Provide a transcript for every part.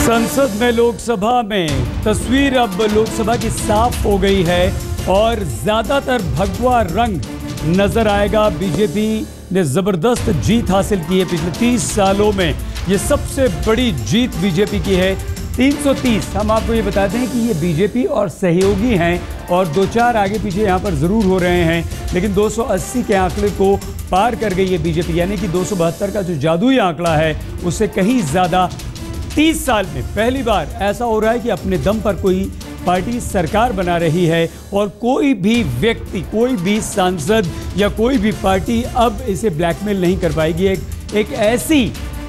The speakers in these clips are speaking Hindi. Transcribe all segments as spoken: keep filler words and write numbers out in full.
संसद में लोकसभा में तस्वीर अब लोकसभा की साफ हो गई है और ज्यादातर भगवा रंग नजर आएगा। बीजेपी ने जबरदस्त जीत हासिल की है पिछले तीस सालों में। ये सबसे बड़ी जीत बीजेपी की है। तीन सौ तीस हम आपको ये बता दें कि ये बीजेपी और सहयोगी हैं और दो चार आगे पीछे यहाँ पर जरूर हो रहे हैं, लेकिन दो सौ अस्सी के आंकड़े को पार कर गई है बीजेपी, यानी कि दो सौ बहत्तर का जो जादुई आंकड़ा है उससे कहीं ज्यादा। तीस साल में पहली बार ऐसा हो रहा है कि अपने दम पर कोई पार्टी सरकार बना रही है और कोई भी व्यक्ति, कोई भी सांसद या कोई भी पार्टी अब इसे ब्लैकमेल नहीं कर पाएगी। एक एक ऐसी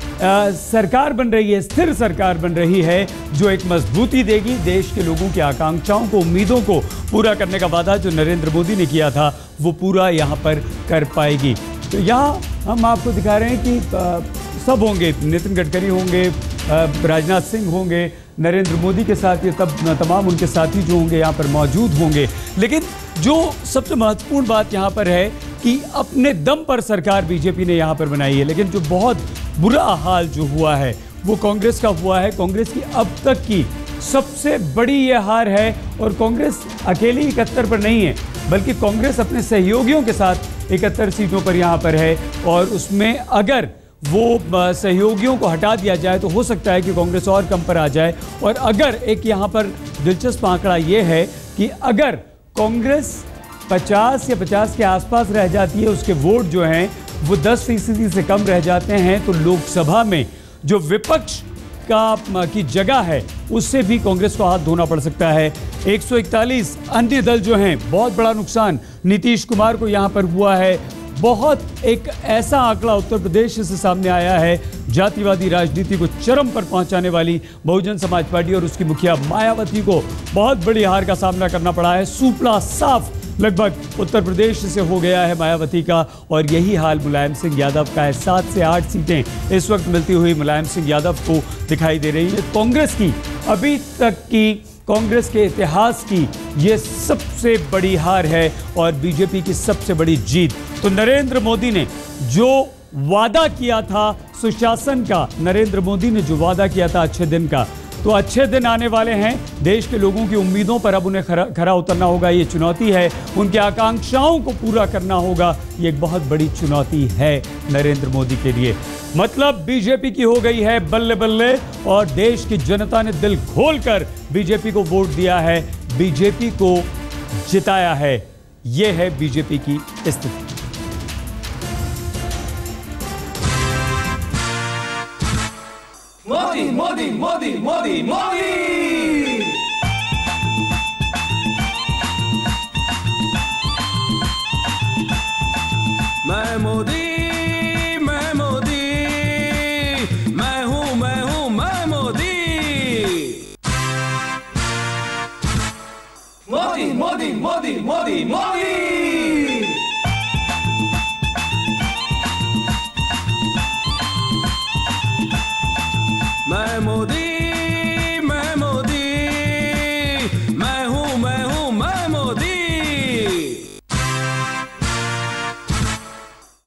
आ, सरकार बन रही है, स्थिर सरकार बन रही है जो एक मजबूती देगी। देश के लोगों की आकांक्षाओं को, उम्मीदों को पूरा करने का वादा जो नरेंद्र मोदी ने किया था वो पूरा यहाँ पर कर पाएगी। तो यहाँ हम आपको दिखा रहे हैं कि आ, सब होंगे, नितिन गडकरी होंगे, राजनाथ सिंह होंगे, नरेंद्र मोदी के साथ ये तब तमाम उनके साथी जो होंगे यहाँ पर मौजूद होंगे। लेकिन जो सबसे महत्वपूर्ण बात यहाँ पर है कि अपने दम पर सरकार बीजेपी ने यहाँ पर बनाई है, लेकिन जो बहुत बुरा हाल जो हुआ है वो कांग्रेस का हुआ है। कांग्रेस की अब तक की सबसे बड़ी ये हार है और कांग्रेस अकेली इकहत्तर पर नहीं है, बल्कि कांग्रेस अपने सहयोगियों के साथ इकहत्तर सीटों पर यहाँ पर है और उसमें अगर वो सहयोगियों को हटा दिया जाए तो हो सकता है कि कांग्रेस और कम पर आ जाए। और अगर एक यहाँ पर दिलचस्प आंकड़ा ये है कि अगर कांग्रेस पचास या पचास के आसपास रह जाती है, उसके वोट जो हैं वो दस फीसदी से कम रह जाते हैं, तो लोकसभा में जो विपक्ष का की जगह है उससे भी कांग्रेस को हाथ धोना पड़ सकता है। एक सौ इकतालीस अन्य दल जो हैं, बहुत बड़ा नुकसान नीतीश कुमार को यहाँ पर हुआ है। बहुत एक ऐसा आंकड़ा उत्तर प्रदेश से सामने आया है, जातिवादी राजनीति को चरम पर पहुंचाने वाली बहुजन समाज पार्टी और उसकी मुखिया मायावती को बहुत बड़ी हार का सामना करना पड़ा है। सुपला साफ लगभग उत्तर प्रदेश से हो गया है मायावती का और यही हाल मुलायम सिंह यादव का है। सात से आठ सीटें इस वक्त मिलती हुई मुलायम सिंह यादव को दिखाई दे रही है। कांग्रेस की अभी तक की कांग्रेस के इतिहास की ये सबसे बड़ी हार है और बीजेपी की सबसे बड़ी जीत। तो नरेंद्र मोदी ने जो वादा किया था सुशासन का, नरेंद्र मोदी ने जो वादा किया था अच्छे दिन का, तो अच्छे दिन आने वाले हैं। देश के लोगों की उम्मीदों पर अब उन्हें खरा खरा उतरना होगा। ये चुनौती है, उनकी आकांक्षाओं को पूरा करना होगा। ये एक बहुत बड़ी चुनौती है नरेंद्र मोदी के लिए। मतलब बीजेपी की हो गई है बल्ले बल्ले और देश की जनता ने दिल खोलकर बीजेपी को वोट दिया है, बीजेपी को जिताया है। ये है बीजेपी की स्थिति। मोदी मोदी मोदी मोदी मोदी मैं मोदी मैं मोदी मैं हूं मैं हूं मैं मोदी मोदी मोदी मोदी मोदी मोदी मैं मोदी